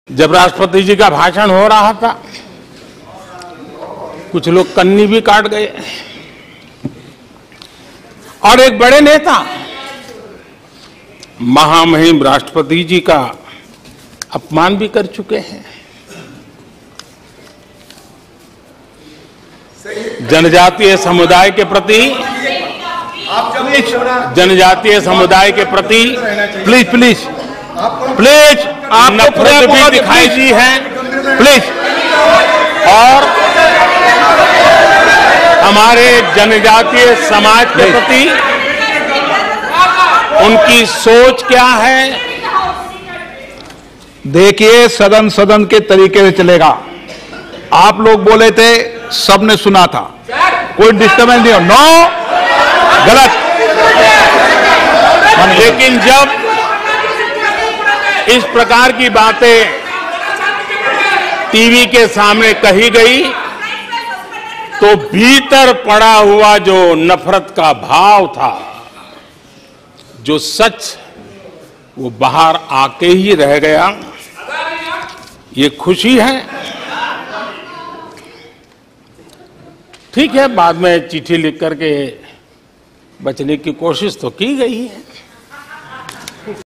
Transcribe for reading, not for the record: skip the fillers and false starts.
जब राष्ट्रपति जी का भाषण हो रहा था, कुछ लोग कन्नी भी काट गए और एक बड़े नेता महामहिम राष्ट्रपति जी का अपमान भी कर चुके हैं। जनजातीय समुदाय के प्रति प्लीज नफरत भी दिखाई दी है, प्लीज। और हमारे जनजातीय समाज के प्रति उनकी सोच क्या है? देखिए, सदन के तरीके से चलेगा। आप लोग बोले थे, सबने सुना था, कोई डिस्टर्बेंस नहीं हो। नो, गलत। लेकिन जब इस प्रकार की बातें टीवी के सामने कही गई तो भीतर पड़ा हुआ जो नफरत का भाव था, जो सच, वो बाहर आके ही रह गया। ये खुशी है। ठीक है, बाद में चिट्ठी लिख करके बचने की कोशिश तो की गई है।